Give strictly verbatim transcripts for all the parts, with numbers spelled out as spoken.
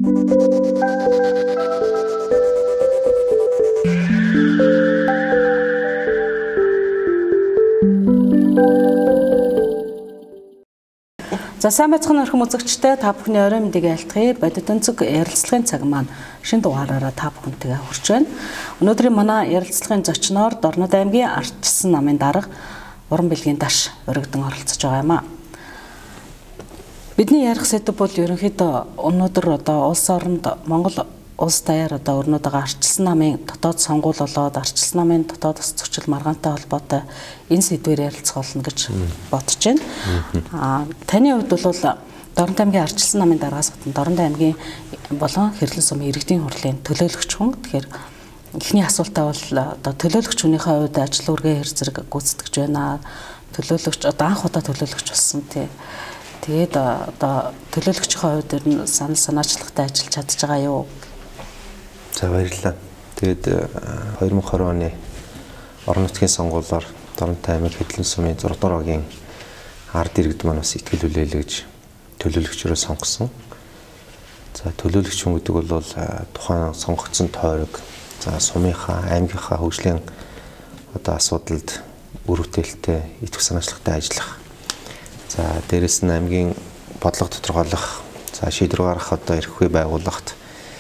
За сайн байцгаана өрхөм үзэгчтэй та бүхний орой мэндийг айлтгая. Бодит өнцөг ярилцлагын цаг маань шинэ дугаараараа та бүхэнтэйгээ хүрч байна. Өнөөдрийн манай ярилцлагын зочноор Дорнод аймгийн Ардчилсан намын дарга Уран Билгийн Даш өргөдөн оролцож байгаа юм а. Бидний ярих сэдэв бол ерөнхийдөө өнөөдөр одоо улс оронд Монгол улс даяар одоо өрнөдөг Ардчилсан намын дотоод сонгуул болоод Ардчилсан намын дотоод ус зохицол маргаантай холбоотой энэ сэдвээр ярилцах болно гэж бодож байна. Аа таны хувьд бол Дорнод аймгийн Ардчилсан намын даргаас гадна Дорнод аймгийн болон Хэрлэн сумын иргэдийн хурлын төлөөлөгч хүн. Тэгэхээр эхний асуултаа бол одоо төлөөлөгч хүнийхээ хувьд ажил үргээ хэр зэрэг гүйцэтгэж байна. Төлөөлөгч одоо анх удаа төлөөлөгч болсон тий. Тэгээд одоо төлөөлөгчийн хувьд ер нь санал санаачлагтай ажиллаж чадж байгаа юу? За баярлалаа. Тэгээд хоёр мың и двадцать оны орон нутгийн сонгуулиар Дорнод аймаг Хэрлэн сумын зураг дараагийн ард иргэд маань бас ихтгэл хүлээлгэж төлөөлөгчөөрөө сонгосон. За төлөөлөгч хүн гэдэг бол тухайн сонгогдсон тойрог за сумынхаа аймгийнхаа хөгжлийн одоо асуудалд үр бүтээлтэй идэвх санаачлагтай ажиллах. За дээрэс нь аймгийн бодлого тодорхойлох, за шийдвэр гаргах одоо эрх үе байгууллагт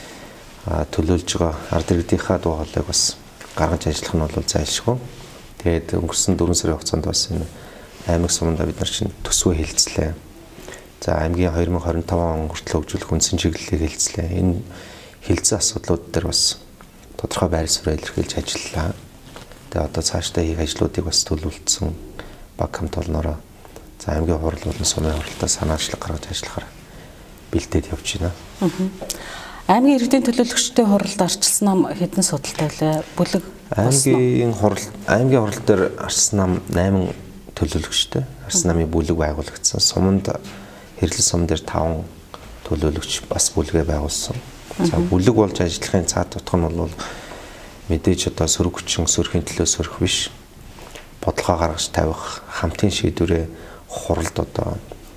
төлөөлж байгаа ард иргэдийнхаа дуу хоолойг бас гаргаж ажиллах нь бол зайлшгүй. Тэгээд өнгөрсөн дөрвөн сарын хугацаанд бас энэ аймаг суманда бид нар чинь төсвөө хэлцлээ. За аймгийн хоёр мың и двадцать он хүртэл хөгжүүлэх үндсэн чиглэлийг хэлцлээ. Энэ хэлцсэн асуудлууд дээр бас тодорхой байр суурь илэрхийлж ажиллалаа. Тэгээд одоо цаашдаа хийх ажлуудыг бас төлөвлөсөн баг хамт олноороо за аймгийн хурал болон сумын хуралдаа санаачлаг гаргаж ажиллахаар бэлдээд явж байна. Аймгийн иргэдийн төлөөлөгчдийн хуралд Ардчилсан нам хэдэн судалтай вэ? Бүлэг аймгийн хурал аймгийн хурал дээр Ардчилсан нам восемь төлөөлөгчтэй. Ардчилсан намын бүлэг байгуулагдсан. Суманд Хэрлэн сум дээр таван төлөөлөгч бас бүлгээ байгуулсан. За бүлэг болж ажиллахын цаад утга нь бол мэдээж одоо сөрөг хүчин сөрөхийн төлөө сөрөх биш. Бодлогоо гаргаж тавих, хамтын шийдвэрээ хуралд одоо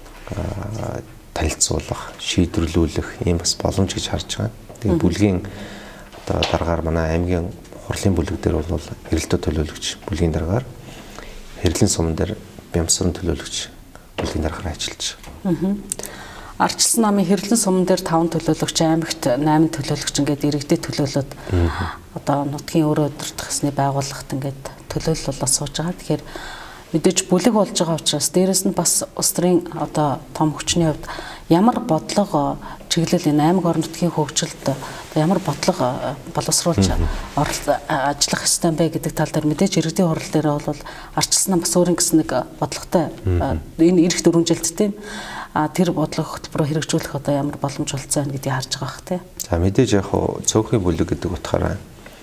танилцуулах, шийдвэрлүүлэх ийм бас боломж гэж харж байгаа. Тэгээ бүлгийн одоо дараагаар манай аймгийн хурлын бүлэг дээр бол эрэлтөө төлөөлөгч бүлгийн дараагаар Хэрлэн суман дээр бямсрын төлөөлөгч бүлгийн дараагаар ажиллаж байгаа. Ардчилсан намын Хэрлэн суман дээр таван төлөөлөгч, аймагт восемь төлөөлөгч ингээд иргэдэд төлөөлөд одоо нутгийн өөрөө удирдах хэсний байгууллагт ингээд төлөөлөл болоод сууж байгаа. Тэгэхээр мэдээж бүлэг болж байгаа учраас дээрэс нь бас улс төрийн одоо том хүчний хувьд ямар бодлого чиглэл энэ аймаг орон нутгийн хөгжилд ямар бодлого боловсруулж ажиллах ёстой юм бэ гэдэг тал дээр мэдээж иргэдийн хурал дээр бол Ардчилсан нам бас өөрийн гэсэн нэг бодлоготой энэ ирэх дөрвөн жилдтэй тэр бодлого хөтөлбөрөөр хэрэгжүүлэх одоо ямар боломж олцсон байна гэдгийг харж байгаа бах тий. За мэдээж яг цөөхний бүлэг гэдэг утгаараа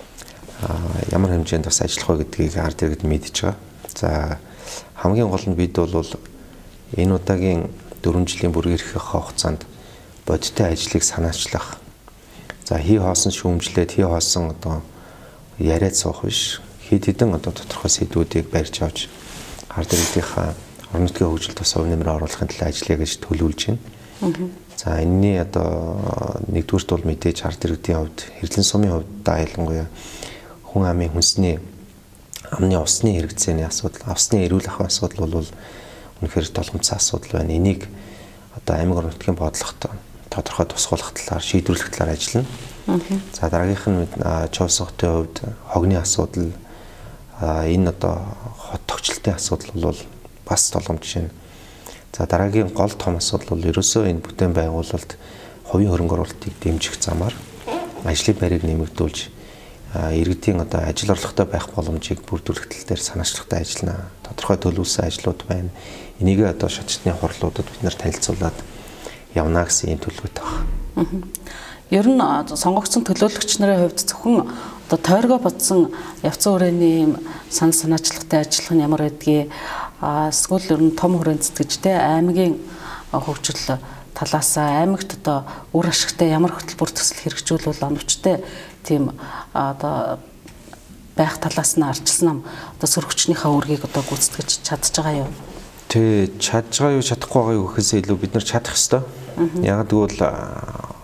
ямар хэмжээнд бас ажиллах вэ гэдгийг ард иргэд мэдж байгаа. За хамгийн гол нь бид бол энэ удаагийн дөрвөн жилийн бүр ирэх хугацаанд бодиттой ажлыг санаачлах. За хий хоосон шүүмжлээд хий хоосон одоо яриад суух биш. Хэд хэдэн одоо тодорхой сэдвүүдийг барьж авч ард иргэдийнхаа орон нутгийн хөгжилд бас өв нэмрээ оруулахын төлөө ажиллая гэж төлөвлөж байна. За энэний одоо нэгдүгürt бол мэдээж ард иргэдийн хувьд Хэрлэн сумын хувьд да ялангуяа хүн амын хүнсний амны усны хэрэгцээний асуудал, авсны эрүүл ахуйн асуудал бол үнэхээр толгомцсон асуудал байна. Энийг одоо аймаг орон нутгийн бодлогот тодорхой тусгуулах талаар, шийдвэрлэх талаар ажиллана. За дараагийнх нь Чуулсгатын хувьд хогны асуудал, энэ одоо хот тогтчлтын асуудал бол бас толгомж байна. За дараагийн гол том асуудал бол ерөөсөө энэ бүтээн байгуулалт хувийн хөрөнгө оруулалтыг дэмжих замаар ажлын байрыг нэмэгдүүлж иргэдийн одоо ажил орлоготой байх боломжийг бүрдүүлэх тал дээр санаачлагтай ажиллана. Тодорхой төлөвлөсөн ажлууд байна. Энийг одоо шатчны хурлуудад бид нэр танилцуулаад явна гэсэн ийм төлөвтэй байна. Ер нь сонгогдсон төлөөлөгч нарын хувьд зөвхөн одоо тойргоо бодсон явцсан хүрээний ийм санал санаачлагтай ажиллах нь ямар байдгийг эсвэл ер нь том хүрээнд сэтгэжтэй аймгийн хөгжил талаасаа аймагт одоо үр ашигтай ямар хөтөлбөр төсөл хэрэгжүүлвэл оновчтой тийм одоо байх талаас нь Ардчилсан нам одоо сөрөгчнийхээ үргийг одоо гүйцэтгэж чадж байгаа юу? Тэ чадж байгаа юу чадахгүй байгаа юу гэхээс илүү бид нар чадах ёстой. Яг тэгвэл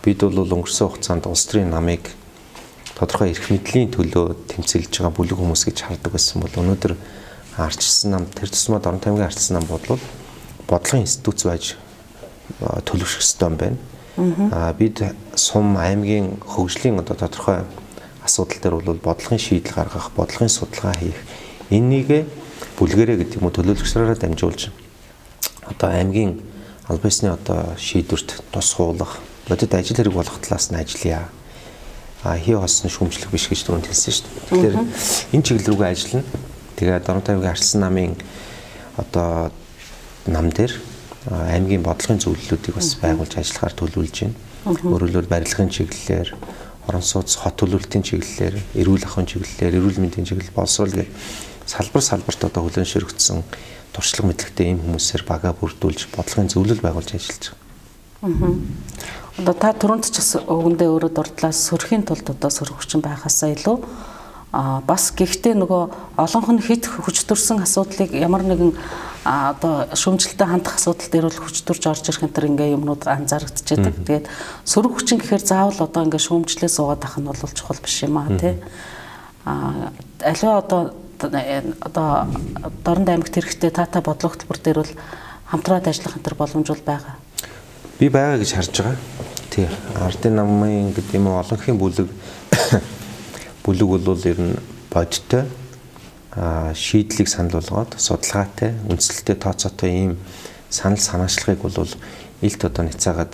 бид бол өнгөрсөн хугацаанд улс төрийн намыг тодорхой эрх мэдлийн төлөө тэмцэлж байгаа бүлэг хүмүүс гэж хардаг байсан бол өнөөдөр ардчилсан нам тэр тусмад орон таймгийн ардчилсан нам бодлол бодлогын институт байж төлөвшөх ёстой юм байна. Аа бид сум аймгийн хөгжлийн одоо тодорхой асуудал дээр бол бодлогын шийдэл гаргах, бодлогын судалгаа хийх энэнийг бүлгэрээ гэдэг юм уу төлөөлөгчдөрөөр дамжуулж одоо аймгийн албан ёсны одоо шийдвэрт тус хуулах, бодит ажил хэрэг болох талаас нь ажиллая. А хий хосон шүүмжлэх биш гэж түрүүнд хэлсэн шүү дээ. Тэгэхээр энэ чиглэл рүүгээ ажиллана. Тэгээд орон тайвгийн ардчилсан намын одоо нам дээр аймгийн бодлогын зөвлөлүүдийг бас байгуулж ажиллахаар төлөвлөж байна. Өөрөөр барилгын чиглэлээр, орон сууц хот төлөвлөлтийн чиглэлээр, эрүүл ахуйн чиглэлээр, эрүүл мэндийн чиглэл, боловсрол гэх салбар салбарт одоо хүлээн ширэгдсэн туршлага мэдлэгтэй ийм хүмүүсээр бага бүрдүүлж бодлогын зөвлөл байгуулж ажиллаж байгаа. Одоо та түрүүнд ч бас өгөндөө өөрөө дурдлаа сөрхийн тулд одоо сөрөгчин байхаасаа илүү а бас гэхдээ нөгөө олонх нь хит хүчтөрсөн асуудлыг ямар нэгэн одоо шүүмжлэлтэй хандах асуудал дээр бол хүчтөрж орж ирэх энэ төр ингээ юмнууд анзаарэгдчихэд. Тэгээд сөрөг хүчин гэхээр заавал одоо ингээ шүүмжлээ суугаад ах нь бол чухал биш юм аа тий. А аливаа одоо одоо Дорнод аймагт хэрэгтэй таата бодлого хөтөлбөр дээр бол хамтраад ажиллах энэ төр боломж бол байгаа. Би байгаа гэж харж байгаа. Тий. Ардын намын гэдэг юм уу олонхын бүлэг бүлэг бол ер нь бодтой а шийдлийг санал болгоод судалгаатай, үндэслэлтэй тооцоотой ийм санал санаачлагыг бол илт одоо нэцаагаад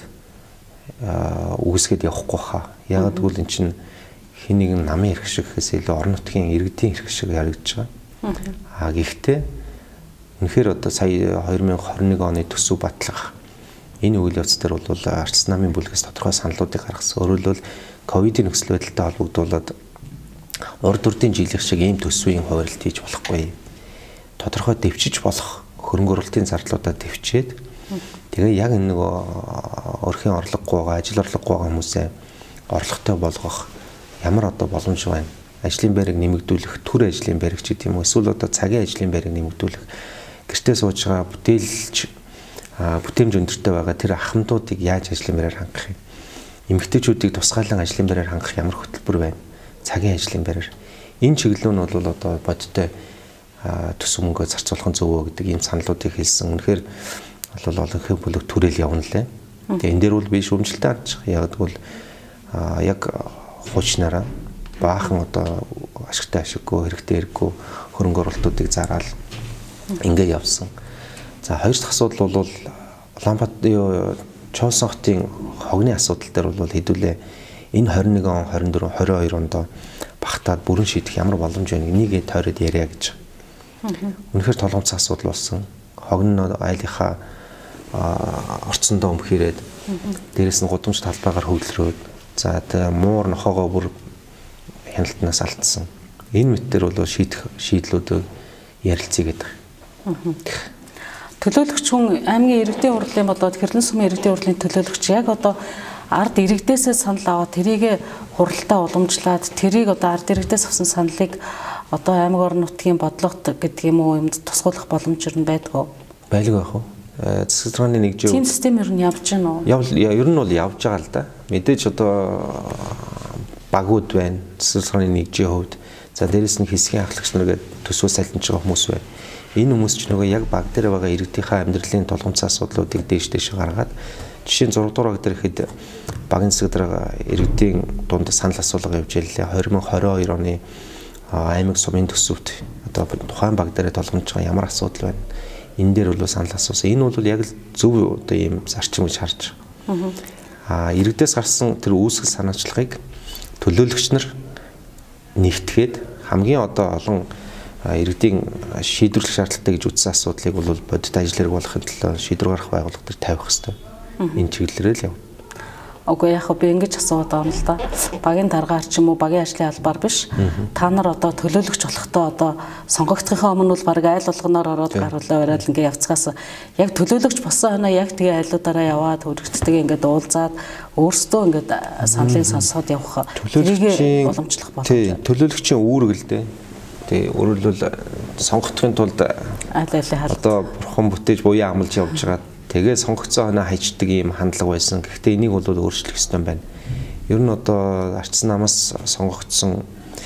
үгүйсгээд явахгүй хаа. Яг тэгвэл эн чинь хин нэгэн намын эрх шиг гэхээс илүү орон нутгийн иргэдийн эрх шиг яригдж байгаа. А гэхдээ үнэхээр одоо сая хоёр мянга хорин нэг оны төсөв батлах энэ үйл явц дээр бол ардчилсан намын бүлгээс тодорхой саналуудыг гаргасан. Өөрөөр хэлбэл ковидын нөхцөл байдалтай холбогдуулаад урд урдын жилийн шиг ийм төсвийн хуваарлт хийж болохгүй. Тодорхой дэвчиж болох хөрөнгө оруулалтын зардлуудаа дэвчээд тэгээ яг энэ нөгөө өрхийн орлогогүй байгаа, ажил орлогогүй байгаа хүмүүсээ орлоготой болгох ямар одоо боломж байна? Ажлын байрыг нэмэгдүүлэх, төр ажлын байрыг ч гэдэг юм уу, эсвэл одоо цагийн ажлын байрыг нэмэгдүүлэх, гэртээ сууж байгаа бүтээлч бүтээмж өндөртэй байгаа тэр ахмадуудыг яаж ажлын байраар хангах юм? Эмэгтэйчүүдийг тусгаалan ажлын байраар хангах ямар хөтөлбөр байна? Цагийн ажлын байраар энэ чиглэл нь бол одоо бодтой төс мөнгө зарцуулах зөвөө гэдэг ийм саналуудыг хэлсэн. Үнэхээр бол олонхын бүлэг түрээл явна лээ. Тэгээ энэ дээр бол би шүүмжлэлтэй хандж байгаа. Яг тэгвэл яг хуучнараа баахан одоо ашигтай ашиггүй, хэрэгтэй хэрэггүй хөрөнгө оруулалтуудыг зараад ингээ явсан. За хоёр дахь асуудал бол Улаанбаатар Чоолсон хотын хогны асуудал дээр бол хэдүүлээ энэ двадцать нэг он, двадцать четыре, двадцать two онд багтаад бүрэн шийдэх ямар боломж байна энийг тойроод яриа гэж. Үнэхээр толгомцсон асуудал болсон. Хогн нь айлынхаа орцондоо өмхирээд дээрэс нь гудамж талбайгаар хөвлөрөөд за тэ муур нохоогоо бүр хяналтнаас алдсан. Энэ мэтээр бол шийдэх шийдлүүд ярилцъя гэдэг. Төлөөлөгч хүн аймгийн иргэдийн хурлын болоод Хэрлэн сумын иргэдийн хурлын төлөөлөгч яг одоо ард иргэдээсээ санал аваад тэрийг хуралдаа уламжлаад тэрийг одоо ард иргэдээс авсан саналыг одоо аймаг орон нутгийн бодлогот гэдэг юм уу юмд тусгуулах боломж нь байдгүй. Байлгүй байх уу? Засаг захиргааны нэгжээ. Тийм систем ер нь явж байна уу? Яв ер нь бол явж байгаа л да. Мэдээж одоо багууд байна. Засаг захиргааны нэгжийн хувьд. За дээрэс нь хэсгийн ахлагч нар гэдэг төсвөө сайлтж байгаа хүмүүс байна. Энэ хүмүүс ч нөгөө яг баг дээр байгаа иргэдийнхээ амьдралын толгомцсон асуудлуудыг дээш дээш гаргаад жишээ нь зураг дураг дээр ихэд багийн засаг дараа иргэдийн дунд санал асуулга явж ирлээ. двадцать twenty-two оны аймаг сумын төсөвт одоо тухайн баг дээр толгомж байгаа ямар асуудал байна? Энэ дээр бол санал асуусан. Энэ бол яг л зөв одоо ийм зарчим гэж харж байгаа. Аа иргэдээс гарсан тэр үүсгэл санаачлагыг төлөөлөгч нар нэгтгээд хамгийн одоо олон иргэдийн шийдвэрлэх шаардлагатай гэж үзсэн асуудлыг бол бодит ажил хэрэг болохын тулд шийдвэр гаргах байгууллага төр тавих хэрэгтэй. Энэ чиглэлээр л яв. Окей, яг би ингэж асууад байгаа юм л да. Багийн даргаар ч юм уу багийн ажлын албаар биш. Та нар одоо төлөөлөгч болохдоо одоо сонгогдохын өмнө бол баг айл болгоноор ороод гаруулаа бариад ингээ явцгаас яг төлөөлөгч болсон хойно яг тэгээ айлуудаараа яваад хөрөгчдөө ингээ дуулзаад өөрсдөө ингээ саналын сонсоод явах төлөөлөгчийн уламжлах боломж. Тий, төлөөлөгчийн үүрэг л дээ. Тий, өөрөлдвөл сонгогдохын тулд айл айлын хаалт одоо бурхан бүтээж буян амлж явж байгаа Тэгээд сонгогдсон хоноо хайчдаг ийм хандлага байсан. Гэхдээ энийг бол өөрчлөх ёстой юм байна. Ер нь одоо ардчсан намаас сонгогдсон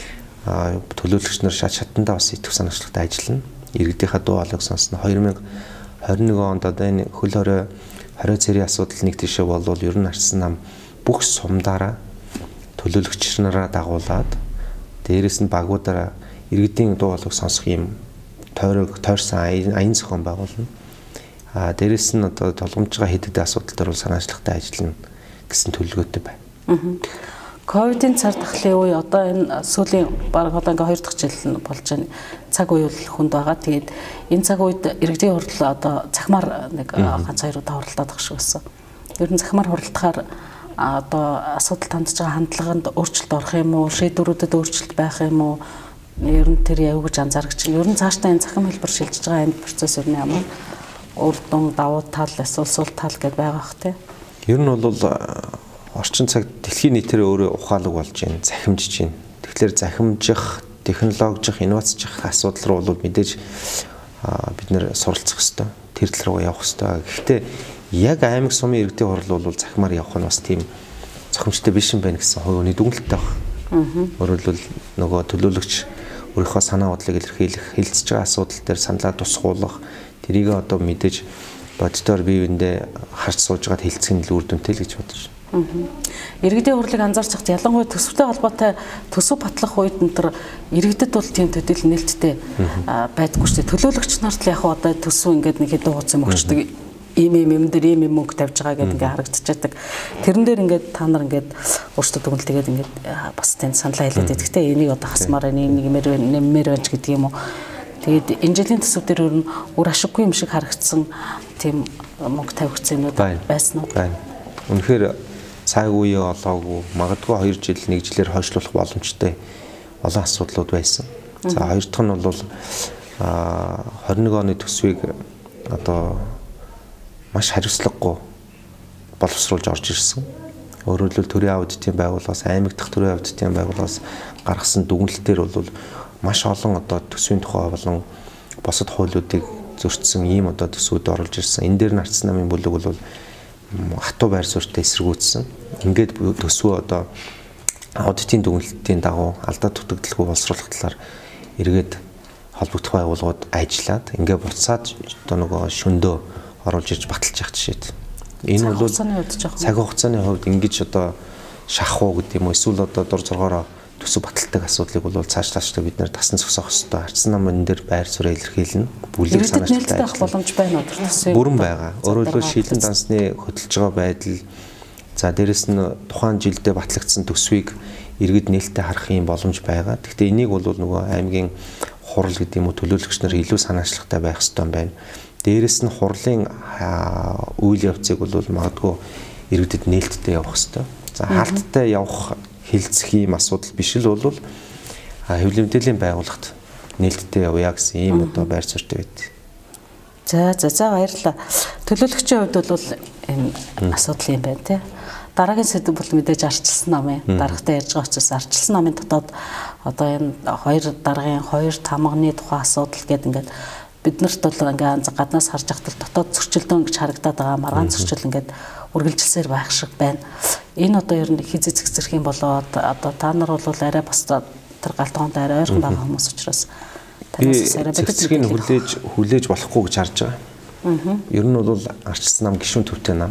төлөөлөгч нар шат шатандаа бас идэвх санаачлалтай ажиллана. Иргэдийнхаа дуу хоолойг сонсно. две тысячи двадцать one онд одоо энэ хөл хорой хорио цэрийн асуудал нэг тийшээ болвол ер нь ардчсан нам бүх сумдаараа төлөөлөгч нараа дагуулад дээрэс нь багуудаараа иргэдийн дуу хоолойг сонсох юм тойрог тойрсон аян зохион байгуулна. А дээрэс нь одоо толгомжтой хэдэгдээ асуудал дээр бол санаачлагтай ажиллана гэсэн төлөвлөгөөтэй байна. Ковидын цар тахлын үе одоо энэ сүүлийн бараг одоо ингээ хоёр дахь жил болж байна. Цаг үе бол хүнд байгаа. Тэгээд энэ цаг үед иргэдийн хурал одоо захимаар нэг ганц хоёр удаа хуралдаад байгаа шиг байсан. Ер нь захимаар хуралдахаар одоо асуудал хандж байгаа хандлаганд өөрчлөлт орох юм уу? Шийдвэрүүдэд өөрчлөлт байх юм уу? Ер нь тэр яв гэж анзаарч чинь. Ер нь цаашдаа энэ захим хэлбэр шилжиж байгаа энэ процесс ер нь ямар үр дүн давуу тал, эсвэл сул тал гэдээ байгаа бах тий. Ер нь бол орчин цагт дэлхийн нийтээр өөрөө ухаалаг болж байна, захимжиж байна. Тэгэхээр захимжих, технологижих, инновацчих асуудал руу бол мэдээж бид нэр суралцах ёстой. Тэр тал руу явах ёстой. Гэхдээ яг аймаг сумын иргэдийн хурал бол захимаар явах нь бас тийм зохимжтой биш юм байна гэсэн хувийн дүгнэлттэй байна. Өөрөөр хэлбэл нөгөө төлөөлөгч өөрийнхөө санаа бодлыг илэрхийлэх, хилцэж байгаа асуудал дээр саналаа тусгуулах, тэрийг одоо мэдээж боддоор бие биендээ харж сууж байгаад хилцэх нь л үр дүнтэй л гэж бодож байна. Иргэдийн хурлыг анзаарч хахад ялангуяа төсөвтэй холбоотой төсөв батлах үед энэ төр иргэдэд бол тийм төдийл нээлттэй байдаггүй шүү дээ. Төлөөлөгч нарт л яг одоо төсөв ингээд нэг хэдэн хуудас юм өгчдөг. Ийм ийм юм дээр ийм юм мөнгө тавьж байгаа гэдэг ингээд харагдчихдаг. Тэрэн дээр ингээд та нар ингээд өөрсдөө дүгнэлтэйгээд ингээд бас тэнд саналаа хэлээд байдаг. Гэхдээ энийг одоо хасмаар нэг нэмэр нэмэр байж гэдэг юм уу. Тэгээд энэ жилийн төсөв дээр өөр нь өөр ашиггүй юм шиг харагдсан тийм мөнгө тавигдсан юмуд байсан уу? Байна. Үнэхээр цаг үеэ олоогүй магадгүй хоёр жил нэг жилээр хойшлуулах боломжтой олон асуудлууд байсан. За хоёр дахь нь бол а двадцать one оны төсвийг одоо маш хариуцлагагүй боловсруулж орж ирсэн. Өөрөөр хэлбэл төрийн аудитын байгууллагаас аймаг дахь төрийн аудитын байгууллагаас гаргасан дүгнэлтээр бол маш олон одоо төсвийн тухай болон босод хуулиудыг зөрчсөн ийм одоо төсвүүд оруулж ирсэн. Энэ дээр нь ардчсан намын бүлэг бол хатуу байр суурьтай эсэргүүцсэн. Ингээд төсвөө одоо аудитын дүгнэлтийн дагуу алдаа дутагдaltaгүй боловсруулах талаар эргээд холбогдох байгууллагууд ажиллаад ингээд буцаад одоо нөгөө шөндөө оруулж ирж баталж явах жишээд. Энэ бол цаг хугацааны хувьд ингэж одоо шахах уу гэдэг юм уу эсвэл одоо дур зоргоороо төсөв баталдаг асуудлыг бол цааш цаашдаа бид нэр тасн зогсоох хэрэгтэй. Ардчсан намын дээр байр суурь илэрхийлнэ. Бүлэг санаачтай байх боломж байна уу төсвийн? Бүрэн байгаа. Өөрөөр хэлбэл шилэн дансны хөдөлж байгаа байдал за дээрэс нь тухайн жилдээ батлагдсан төсвийг иргэд нээлттэй харах юм боломж байгаа. Гэхдээ энийг бол нөгөө аймгийн хурал гэдэг юм уу төлөөлөгч нар илүү санаачлагтай байх хэрэгтэй юм байна. Дээрэс нь хурлын үйл явцыг бол магадгүй иргэдэд нээлттэй явах хэрэгтэй. За хаалттай явах хилцэх ийм асуудал биш л бол хэвлэл мэдээллийн байгууллагт нээлттэй явъя гэсэн ийм одоо байр суурьтай байд. За за за баярлалаа. Төлөөлөгчийн хувьд бол энэ асуудал юм байна тий. Дараагийн сэдв бол мэдээж ардчилсан намын дарагтай ярьж байгаа учраас ардчилсан намын дотоод одоо энэ хоёр даргын хоёр тамганы тухай асуудал гэдэг ингээд биднэрт бол ингээд гаднаас харж ахтал дотоод зөрчилдөөн гэж харагдаад байгаа маргаан зөрчил ингээд үргэлжилсээр байх шиг байна. Энэ одоо ер нь хизээ зэгцэрх юм болоод одоо та нар бол арай бас тэр галтгоонд арай ойрхон байгаа хүмүүс учраас танаас арай зэгцэрхийг хүлээж хүлээж болохгүй гэж харж байгаа. Ер нь бол ардчилсан нам гишүүн төвтэй нам.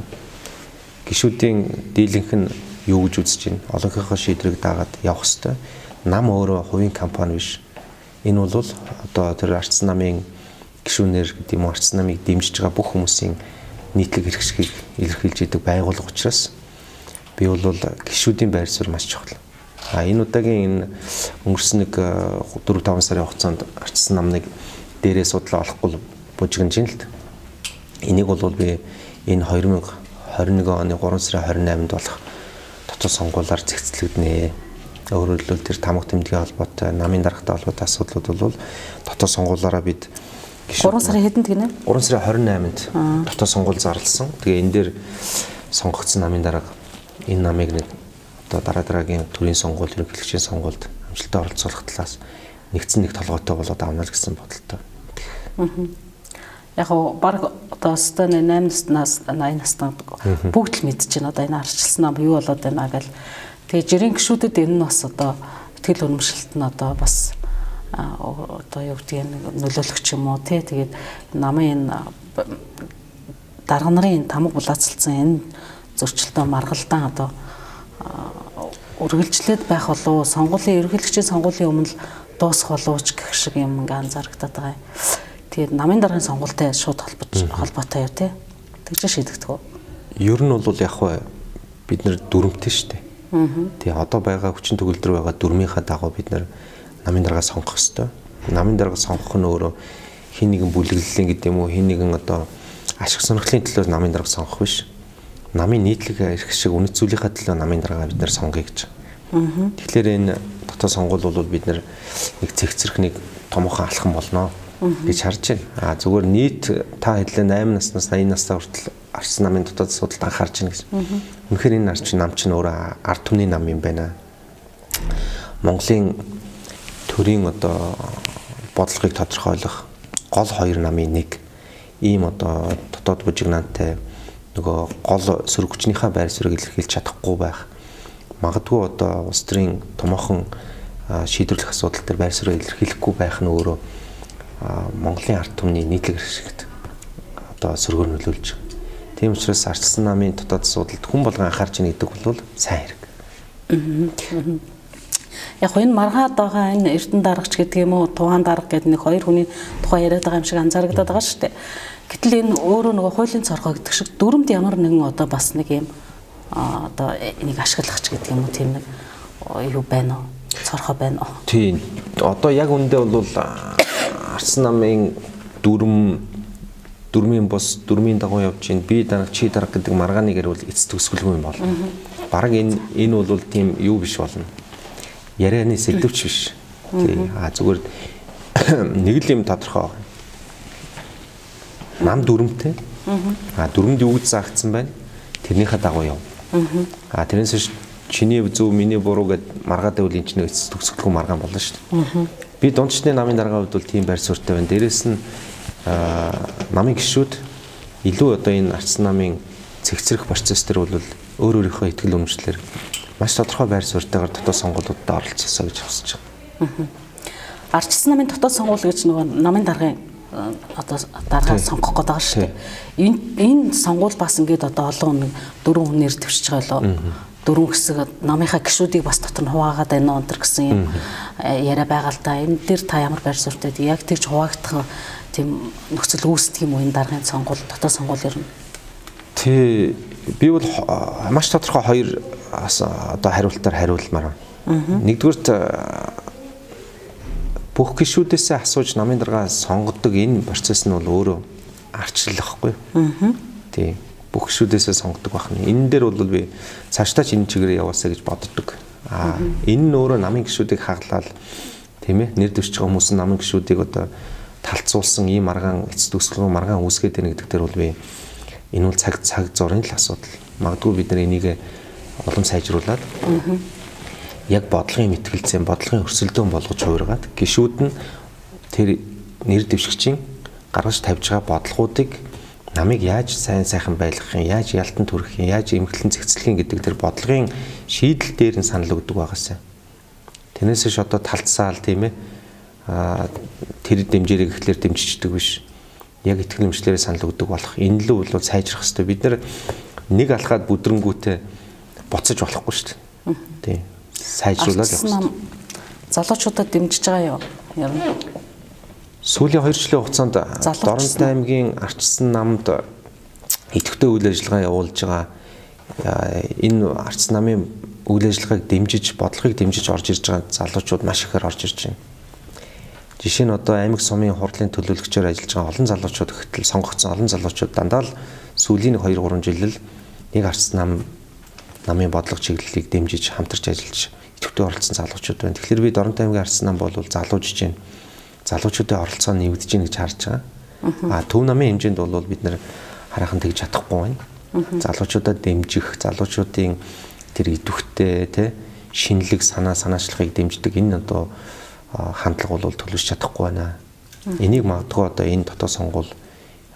Гишүүдийн дийлэнх нь юу гэж үзэж байна? Олонхийнхоо шийдвэрийг дагаад явах ёстой. Нам өөрөө хувийн компани биш. Энэ бол одоо тэр ардчилсан намын гишүүнээр гэдэг юм уу ардчилсан намыг дэмжиж байгаа бүх хүмүүсийн нийтлэг хэрэгшгийг илэрхийлж идэг байгууллага учраас би бол гишүүдийн байр суурь маш чухал. А энэ удаагийн энэ өнгөрсөн нэг four five сарын хугацаанд ардчилсан намныг дээрээ судлаа олохгүй бужигнж ин л. Энийг бол би энэ twenty twenty-one оны three сарын twenty-eighнд болох дотоод сонгуулиар зэгцлэгдэнэ. Өөрөөр хэлбэл тэр тамга тэмдгийн холбоотой намын даргатай холбоотой асуудлууд бол дотоод сонгуулиараа бид three сарын хэдэнд гинэ? three сарын twenty-eighнд дотоод сонгуул зарласан. Тэгээ энэ дээр сонгогдсон намын дарга энэ намыг нэг одоо дараа дараагийн төрийн сонгуул, ерөнхийлөгчийн сонгуульд амжилттай оролцуулах талаас нэгдсэн нэг толгойтой болоод авна л гэсэн бодолтой. яг баг одоо өстөний найман наснаас наян настай бүгд л мэдчихэв одоо энэ арчилсан нам юу болоод байна гэл. Тэгээ жирийн гişүүдэд энэ нь бас одоо итгэл үнэмшилт нь одоо бас одоо юу гэдгийг нөлөөлөх юм уу тий. Тэгээд намын энэ дарга нарын тамга булаацалсан энэ зөрчилтөө маргалдаан одоо үргэлжлээд байх болов сонгуулийн ерөнхийлөгчийн сонгуулийн өмнө дуусах болов ч гэх шиг юм ингээ анзаарагдаад байгаа юм. Тэгээд намын даргын сонгуультай шууд холбож холбоотой юу тий. Тэгж шийдэгдэх үү? Ер нь бол яг хөө бид нэр дүрмтэй шүү дээ. Тэгээ одоо байгаа хүчин төгөлдөр байгаа дүрмийнхаа дагуу бид нар намын даргаа сонгох ёстой. Намын даргаа сонгох нь өөрөө хин нэгэн бүлэглэлийн гэдэг юм уу, хин нэгэн одоо ашиг сонирхлын төлөө намын дарга сонгох биш. Намын нийтлэг эрх шиг үнэт зүйлийнхаа төлөө намын даргаа бид нар сонгоё гэж. Тэгэхээр энэ дотоод сонгуул бол бид нар нэг цэгцэрх нэг томоохон алхам болно гэж харж байна. А зүгээр нийт та хэдлээ найман наснаас наян настай хүртэл арчсан намын дотоод асуудалд анхаарч байна гэж. Үнэхээр энэ арчин нам чинь өөрөө ард түмний нам юм байна. Монголын төрийн одоо бодлогыг тодорхойлох гол хоёр намын нэг ийм одоо дотоод бужигнаантай нөгөө гол сөрөг хүчнийхээ байр суурийг илэрхийлж чадахгүй байх. Магадгүй одоо улс төрийн томоохон шийдвэрлэх асуудал дээр байр суурийг илэрхийлэхгүй байх нь өөрөө Монголын ард түмний нийтлэг хэрэгшигт одоо сөргөөр нөлөөлж байгаа. Тийм учраас арчилсан намын дотоод асуудалд хүн болгон анхаарч байгаа гэдэг бол сайн хэрэг. Яг энэ маргаад байгаа энэ Эрдэнэ даргач гэдэг юм уу, Тухайн дарга гэдэг нэг хоёр хүний тухай яриад байгаа юм шиг анзаарагдаад байгаа шүү дээ. Гэтэл энэ өөрөө нөгөө хуулийн цорхоо гэдэг шиг дүрмд ямар нэгэн одоо бас нэг юм одоо энийг ашиглагч гэдэг юм уу, тийм нэг юу байна уу? Цорхоо байна уу? Тийм. Одоо яг үндэ бол арчилсан намын дүрм дүрмийн бос дүрмийн дагуу явж чинь би дарга чи дарга гэдэг маргааныг бол эц төгсгөлгүй юм бол. Бараг энэ энэ бол тийм юу биш болно. Ярианы сэдвч биш. Тий. А зүгээр нэг л юм тодорхой байна. Нам дүрмтэй. А дүрмд юу гэж заагдсан байна? Тэрнийхээ дагуу яв. А тэрнээс чиний зөв миний буруу гэд маргаад байвал энэ чинь эц төгсгөлгүй маргаан болно шүү дээ. Би дундчны намын дараагийн хувьд бол тийм байр суурьтай байна. Дээрээс нь намын гишүүд илүү одоо энэ арчилсан намын цэгцрэх процесс төр бол өөр өөрийнхөө ихтгэл үнэмшлэр маш тодорхой байр суурьтайгаар дотоод сонгуулиудад оролцосоо гэж хүсэж байна. Арчилсан намын дотоод сонгуул гэж нөгөө намын даргын одоо даргаа сонгох гээд байгаа шүү дээ. Энэ энэ сонгуул бас ингээд одоо олон дөрвөн хүнээр төвшиж байгаа лөө. Дөрвөн хэсэг намынхаа гишүүдийг бас дотор нь хуваагаад байна өнтер гэсэн юм яриа байгаа л да. Энэ дээр та ямар байр суурьтай яг тэгж хуваагдах тийм нөхцөл үүсдэг юм уу энэ даргын сонгуул дотоод сонгуул ер нь? Тий, би бол маш тодорхой хоёр одоо хариултаар хариулмаар байна. Нэгдүгürt бүх гишүүдээсээ асууж намын даргаа сонгодог энэ процесс нь бол өөрөө арчлахгүй. Тий. Бүх гишүүдээсээ сонгодог байна. Энэ дээр бол би цаашдаа ч энэ чигээр яваасаа гэж боддог. Аа энэ нь өөрөө намын гишүүдийг хаглаад тийм ээ нэр дэвшиж байгаа хүмүүс намын гишүүдийг одоо талцуулсан ийм маргаан эц төгсгөл маргаан үүсгээд байна гэдэг дээр бол би энэ бол цаг цаг зургийн л асуудал. Магадгүй бид нар энийг улам сайжруулад яг бодлогын мэтгэлцэн бодлогын өрсөлдөөн болгож хуургаад гишүүд нь тэр нэр дэвшигчийн гаргаж тавьж байгаа бодлогуудыг намыг яаж сайн сайхан байлгах юм, яаж ялтан төрөх юм, яаж эмхлэн зэгцлэх юм гэдэг тэр бодлогын шийдэл дээр нь санал өгдөг байгаасаа. Тэрнээс ш одоо талцсаал тийм ээ тэр дэмжээрэй гэхлээр дэмжичдэг биш. Яг итгэл өмчлөрөө санал өгдөг болох. Энэ л бол сайжрах хэрэгтэй. Бид нар нэг алхаад бүдрэнгүүтээ буцаж болохгүй шүү дээ. Тийм. Сайжруулаад явах. Залуучуудад дэмжиж байгаа юу? Ер нь сүүлийн хоёр жилийн хугацаанд Доронтой аймгийн арчилсан намд идэвхтэй үйл ажиллагаа явуулж байгаа энэ арчилсан намын үйл ажиллагааг дэмжиж, бодлогыг дэмжиж орж ирж байгаа залуучууд маш ихээр орж ирж байна. Жишээ нь одоо аймаг сумын хурлын төлөөлөгчөөр ажиллаж байгаа олон залуучууд гэтэл сонгогдсон олон залуучууд дандаа л сүүлийн хоёр гурван жил л нэг арчилсан нам намын бодлого чиглэлийг дэмжиж хамтарч ажиллаж идэвхтэй оролцсон залуучууд байна. Тэгэхээр би Доронтой аймгийн арчилсан нам бол залуужж байна. Залуучуудын оролцоо нэгдэж гин гэж харж байгаа. А төв намын хэмжээнд бол бид нэр хараахан тэгж чадахгүй байна. Залуучуудад дэмжих, залуучуудын тэр идэвхтэй тэ шинэлэг санаа санаачлахыг дэмждэг энэ одоо хандлага бол төлөвлөж чадахгүй байна. Энийг магадгүй одоо энэ дотоод сонгуул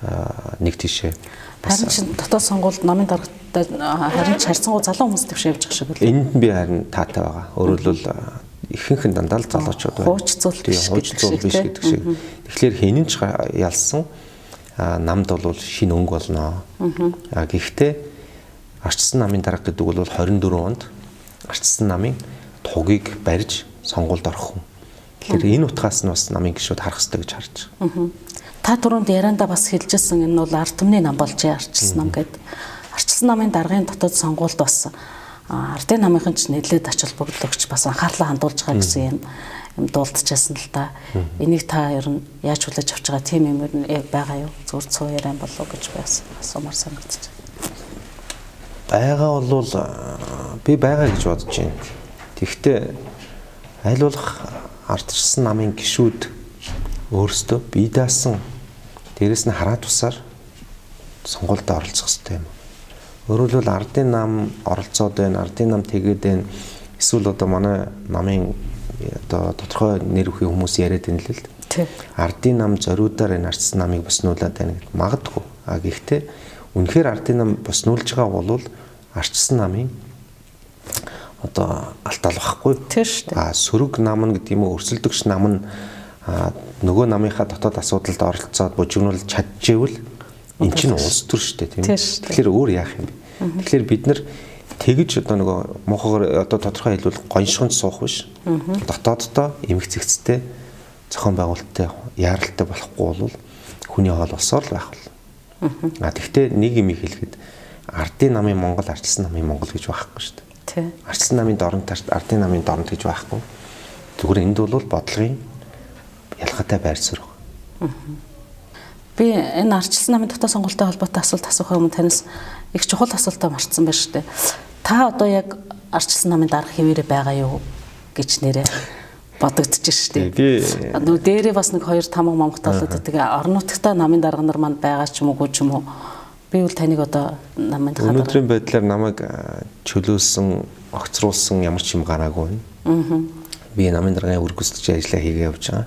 нэг тийшээ. Харин ч дотоод сонгуульд намын даргатай харин ч харьцангуй залуу хүмүүс төвшөө явж байгаа шиг үлээ. Энд нь би харин таатай байгаа. Өөрөөр хэлбэл ихэнх нь дандаа л залуучууд байна. Хуучцуул биш гэдэг шиг. Тэгэхээр хинэн ч ялсан намд бол шинэ өнгө болно. А гэхдээ арчсан намын дарга гэдэг бол хорин дөрвөн онд арчсан намын тугийг барьж сонгуульд орох хүн. Тэгэхээр энэ утгаас нь бас намын гишүүд харах хэрэгтэй гэж харж байгаа. Та түрүүнд ярианда бас хэлжсэн энэ бол ард түмний нам болж арчсан нам гэдэг. Арчсан намын даргын дотоод сонгуульд бас ардын намынхан ч нэлээд ач холбогдол өгч бас анхаарлаа хандуулж байгаа гэсэн юм юм дуулдчихсан л та. Энийг та ер нь яаж хүлээж авч байгаа тийм юм ер нь байгаа юу? Зүгээр цуу яриан болов гэж бас асуумар санагдчих. Байгаа бол би байгаа гэж бодож байна. Тэгэхдээ аль болох ардчсан намын гишүүд өөрсдөө бие даасан дээрэс нь хараа тусаар сонгуульд оролцох хэрэгтэй юм. Өөрөөр хэлбэл ардын нам оролцоод байна, ардын нам тэгээд байна. Эсвэл одоо манай намын одоо тодорхой нэр бүхий хүмүүс яриад байна л л. Ардын нам зориудаар энэ ардсан намыг боснуулаад байна гэд магадгүй. А гэхдээ үнэхээр ардын нам боснуулж байгаа бол ардсан намын одоо алтаал байхгүй. Тийм шүү дээ. А сөрөг нам нь гэдэг юм уу өрсөлдөгч нам нь нөгөө намынхаа дотоод асуудалд оролцоод бужигнуулж чадчихвэл эн чинь улс төр шүү дээ тийм. Тэгэхээр өөр яах юм бэ? Тэгэхээр бид нар тэгж одоо нөгөө мохоор одоо тодорхой хэлбэл гоншгонд суух биш. Дотооддоо эмх зэгцтэй зохион байгуулалттай яаралтай болохгүй бол хүний хоол болсоор л байх бол. А тэгвэл нэг юм хэлэхэд ардын намын Монгол, арчсан намын Монгол гэж байхгүй шүү дээ. Тийм. Арчсан намын дорнод ардын намын дорнод гэж байхгүй. Зүгээр энд бол бодлогын ялгаатай байр суурь. Би энэ арчсан намын дотоод сонгуультай холбоотой асуулт асуухаа өмнө танаас их чухал асуултаа марцсан байна шүү дээ. Та одоо яг арчсан намын дарга хэвээрээ байгаа юу гэж нэрээ бодогдож шүү дээ. Би нөгөө дээрээ бас нэг хоёр тамга мамгт болоод тэгээ орон нутгатаа намын дарга нар манд байгаа ч юм уу ч юм уу. Би бол таныг одоо намын дахиад өнөөдрийн байдлаар намайг чөлөөсөн, огцруулсан ямар ч юм гараагүй байна. Би намын даргын үргэлжлүүлж ажиллаа хийгээ явж байгаа.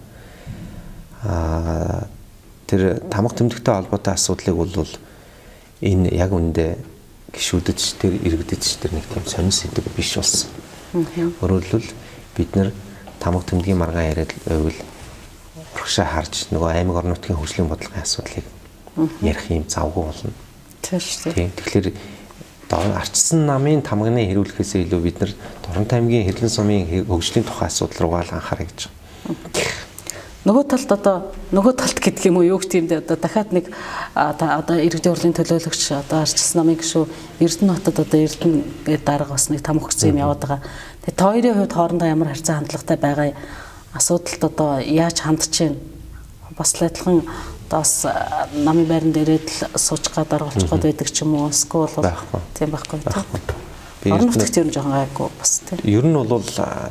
Аа тэр тамга тэмдэгтэй холбоотой асуудлыг бол энэ яг үндэ гişүүдэд ч тэр иргэдэд ч тэр нэг тийм сонир сэдв биш болсон. Өөрөөр хэлбэл бид нэр тамга тэмдгийн маргаан яриад байвал урагшаа харж нөгөө аймаг орон нутгийн хөгжлийн бодлогын асуудлыг ярих юм завгүй болно. Тийм. Тэгэхээр арчсан намын тамганы хэрүүлэхээс илүү бид нар Дорнот аймгийн Хэрлэн сумын хөгжлийн тухай асуудал руугаа л анхаарах гэж байна. Нөгөө талд одоо нөгөө талд гэдэг юм уу юу гэх юм бэ? Одоо дахиад нэг одоо иргэдийн хурлын төлөөлөгч одоо арчсан намын гишүү Эрдэнэ хотод одоо Эрдэнэ дарга бас нэг там өгсөн юм яваад байгаа. Тэгээд хоёрын хувьд хоорондоо ямар харьцаа хандлагатай байгаа асуудалд одоо яаж хандж чинь бас л адилхан бас намын байран дээрээ л сууж гадар болчих гээд байдаг ч юм уу эсвэл тийм байхгүй тийм. Орон нутгт ер нь жоохон гайгүй бас тийм. Ер нь бол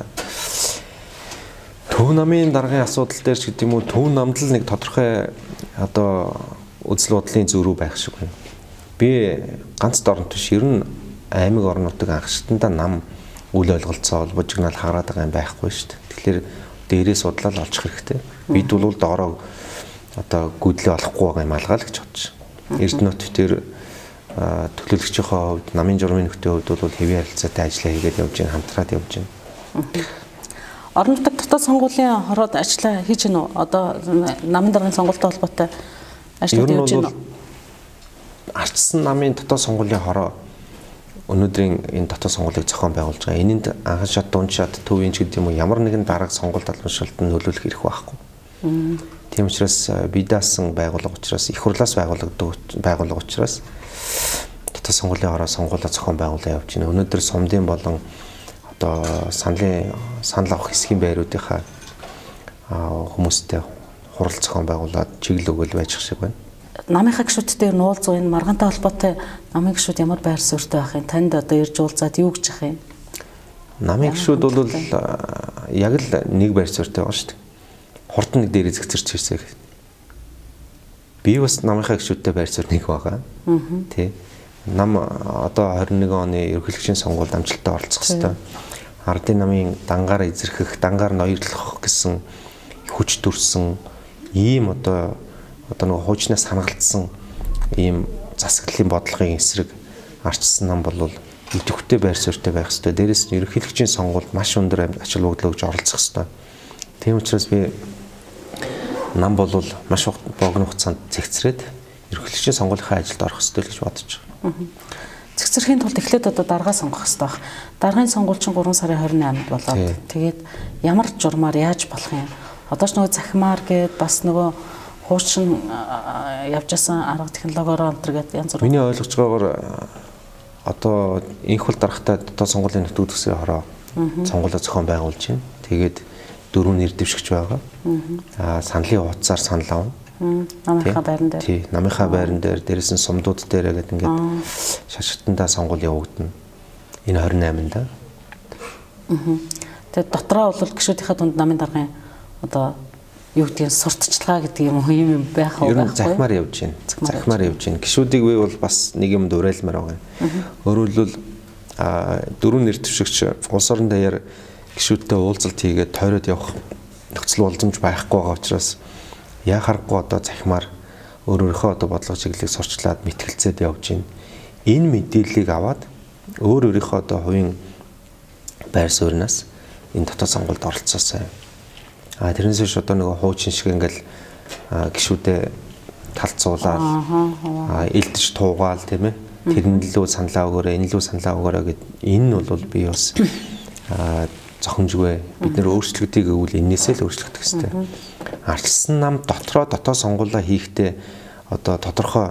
Төв намын даргын асуудал дээр ч гэдэг юм уу төв намд л нэг тодорхой одоо үзэл бодлын зөрүү байх шиг байна. Би ганц Дорнот биш ер нь аймаг орон нутаг анхшигтанда нам үйл ойлголцоо бужигнаал хагараад байгаа юм байхгүй шүү дээ. Тэгэхээр дээрээ судлал олчих хэрэгтэй. Бид бол доороо одоо гүйдлээ олохгүй байгаа юм алгаа л гэж бодож байна. Эрдэнэ хот тэр төлөөлөгчийн хувьд намын журмын нөхдөд хувьд бол хэвийн харилцаатай ажиллаа хийгээд явж байна, хамтраад явж байна. Орон нутаг дотоод сонгуулийн хороод ажиллаа хийж гэнэ үү? Одоо намын даргын сонгуультай холбоотой ажиллаж явж байна уу? Арчсан намын дотоод сонгуулийн хороо өнөөдрийн энэ дотоод сонгуулийг зохион байгуулж байгаа. Энэнд анхан шат, дунд шат, төвийн ч гэдэг юм уу ямар нэгэн дарга сонгуульд алмшилтанд нөлөөлөх хэрэг байхгүй. Тийм учраас бие даасан байгууллага учраас их хурлаас байгуулагддаг байгууллага учраас дотоод сонгуулийн хороо сонгуулаа зохион байгуулаад явж байна. Өнөөдөр сумдын болон одоо саналын санал авах хэсгийн байруудынхаа хүмүүстэй хурал зохион байгуулад чиглэл өгөл байж шиг байна. Намынхаа гишүүдтэй ер нь уулзуу энэ маргаантай холбоотой намын гишүүд ямар байр суурьтай байх юм? Танд одоо ирж уулзаад юу гэж ах юм? Намын гишүүд бол яг л нэг байр суурьтай байгаа шүү дээ. Хурд нэг дээр зэгцэрч ирсэй. Би бас намынхаа гишүүдтэй байр суурь нэг байгаа. Тий. Нам одоо двадцать и один оны ерөнхийлөгчийн сонгуульд амжилттай оролцох хэвээр. Ардын намын дангаар эзэрхэх, дангаар ноёрлох гэсэн хүч төрсөн ийм одоо одоо нэг хуучнаас хангалтсан ийм засаглалын бодлогын эсрэг арчилсан нам бол идэвхтэй байр суурьтай байх хэрэгтэй. Дээрээс нь ерөнхийлөгчийн сонгуульд маш өндөр ачаал бүгдлөө гэж оролцох хэрэгтэй. Тийм учраас би нам бол маш богино хугацаанд цэгцрээд ерөнхийлөгчийн сонгуулийн ажилд орох хэрэгтэй гэж бодож байгаа. Цэгцэрхийн тулд эхлээд одоо даргаа сонгох хэрэгтэй баг. Даргын сонгуул чинь гурван сарын хорин найманд болоод тэгээд ямар журмаар яаж болох юм? Одоо ч нөгөө захимаар гээд бас нөгөө хуучин явжсан арга технологиороо өнтер гээд янз бүр. Миний ойлгож байгаагаар одоо инх бол дарахтай дотоод сонгуулийн нөтөд төсвийн хороо сонгуулаа зохион байгуулж байна. Тэгээд дөрөв нэр дэвшигч байгаа. Аа саналын хуудасаар санал авна. Намынхаа байран дээр. Тий, намынхаа байран дээр дээрээс нь сумдууд дээр гэдэг ингээд шашигтандаа сонгуул явагдана. Энэ хорин найманда. Тэгээд дотроо бол гишүүдийнхээ дунд намын даргын одоо юу гэдгийг сурталчилгаа гэдэг юм уу юм байх уу? Ер нь захимаар явж байна. Захимаар явж байна. Гишүүдийг вэ бол бас нэг юмд уриалмаар байгаа. Өөрөөр хэлбэл дөрөв нэр дэвшигч улс орон даяар гишүүдтэй уулзалт хийгээд тойроод явах нөхцөл боломж байхгүй байгаа учраас яа харахгүй одоо захимаар өөрөөрийнхөө одоо бодлого чиглэлийг сурчлаад мэтгэлцээд явж байна. Энэ мэдээллийг аваад өөр өөрийнхөө одоо хувийн байр сууриас энэ дотоод сонгуульд оролцоосаа. А тэрнээс биш одоо нэг хуучин шиг ингээл гişүүдээ талцуулаад элдэж туугаал тийм ээ. Тэрэн лөө саналаа өгөөрэй, энэ лөө саналаа өгөөрэй гэд энэ нь бол би бас зохимжгүй. Бид нэр өөрчлөлтийг өгвөл энээсээ л өөрчлөгдөх хэрэгтэй. Арчилсан нам дотроо дотоод сонгуулаа хийхдээ одоо тодорхой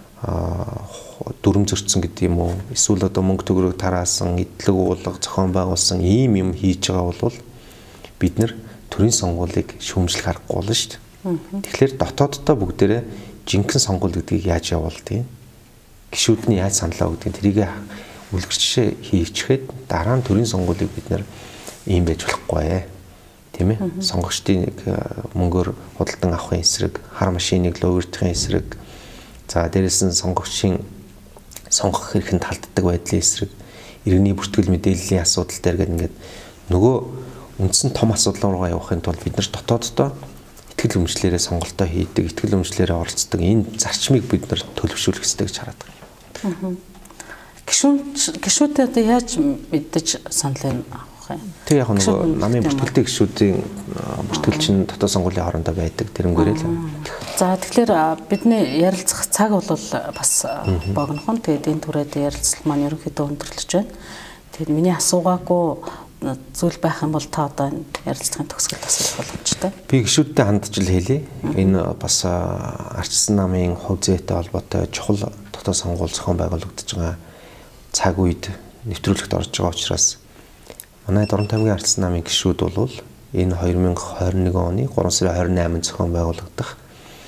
дүрм зөрчсөн гэдэг юм уу? Эсвэл одоо мөнгө төгрөг тараасан, эдлэг уулга зохион байгуулсан ийм юм хийж байгаа бол бид нэр төрийн сонгуулийг шүүмжлэх аргагүй болно шүү дээ. Тэгэхээр дотооддоо бүгдээрээ жинхэнэ сонгуул гэдгийг яаж явуулдаг юм? Гишүүдний яаж саналаа өгдөг тэрийг үлгэрчээ хийчихээд дараа нь төрийн сонгуулийг бид нэр ийм байж болохгүй ээ. Тийм ээ? Сонгогчдын нэг мөнгөөр худалдан авахын эсрэг, хар машиныг луурдахын эсрэг, за дээрээс нь сонгогчийн сонгох хэрхэн талддаг байдлын эсрэг, иргэний бүртгэл мэдээллийн асуудал дээр гэдэг ингээд нөгөө үндсэн том асуудал руугаа явахын тулд бид нар дотооддоо итгэл өмчлөлөөрөө сонголтоо хийдэг, итгэл өмчлөлөөрөө оролцдог энэ зарчмыг бид нар төлөвшүүлэх хэрэгтэй гэж хараад байна. Гишүүд гишүүдээ одоо яаж мэддэж саналыг авах юм? Тэг яг нөгөө намын бүртгэлтэй гишүүдийн бүртгэлч нь дотоод сонгуулийн хоорондоо байдаг тэрнгээрээ л. За тэгэхээр бидний ярилцах цаг бол бас богинохон. Тэгээд энэ түрээд ярилцлал маань ерөнхийдөө өндөрлөж байна. Тэгээд миний асуугаагүй зүйл байх юм бол та одоо энэ ярилцлагын төгсгөл асуух боломжтой. Би гишүүдтэй хандж л хэлье. Энэ бас арчилсан намын хувь зүйтэй холбоотой чухал дотоод сонгуул зохион байгуулагдаж байгаа цаг үед нэвтрүүлэгт орж байгаа учраас манай Дорнот аймгийн арчилсан намын гишүүд бол энэ хоёр мянга хорин нэг оны гурван сарын хорин найманд зохион байгуулагдах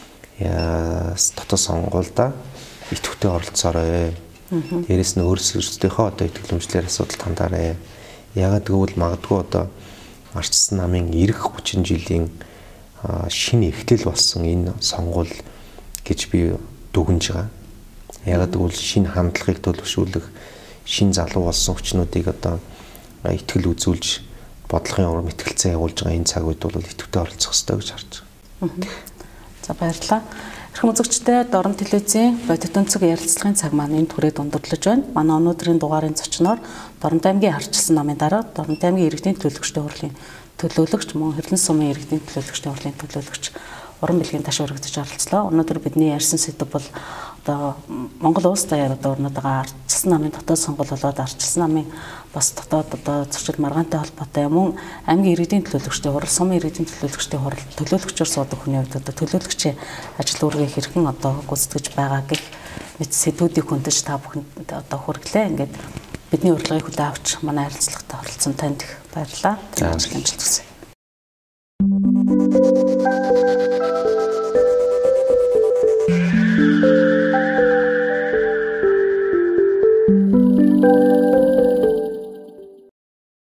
дотоод сонгуульда идэвхтэй оролцоорой. Дээрээс нь өөрсдийнхөө одоо итгэл өмчлөөр асуудал хандаарай. Ягаад гэвэл магадгүй одоо арчилсан намын ирэх хүчин жилийн шинэ эхлэл болсон энэ сонгуул гэж би дүгнж байгаа. Ягаад гэвэл шинэ хандлагыг төлөвшүүлэх, шинэ залуу болсон хүчнүүдийг одоо итгэл үзүүлж бодлогын урам итгэлцээ явуулж байгаа энэ цаг үед бол идэвхтэй оролцох хэрэгтэй гэж харж байгаа. За баярлалаа. Эрхэм үзэгчдээ Дорнот телевизийн бодит өнцөг ярилцлагын цаг маань энэ түрээд өндөрлөж байна. Манай өнөөдрийн дугаарын зочноор Дорнот аймгийн арчилсан намын дарга, Дорнот аймгийн иргэдийн төлөөлөгчдийн хурлын төлөөлөгч, мөн Хэрлэн сумын иргэдийн төлөөлөгчдийн хурлын төлөөлөгч уран бэлгийн ташаа өргөдөж оролцлоо. Өнөөдөр бидний ярьсан сэдэв бол одоо Монгол улс даяар одоо орнод байгаа арчилсан намын дотоод сонгуул болоод арчилсан намын бас дотоод одоо зөрчил маргаантай холбоотой мөн аймгийн иргэдийн төлөөлөгчдийн хурал, сумын иргэдийн төлөөлөгчдийн хурал, төлөөлөгчөөр суудаг хүний хувьд одоо төлөөлөгчийн ажил үүргээ хэрхэн одоо гүйцэтгэж байгаа гэх мэт сэдвүүдийг хөндөж та бүхэнд одоо хүргэлээ. Ингээд бидний урилгыг хүлээн авч манай харилцагт оролцсон танд их баярлалаа. Амжилт хүсье. Thank you.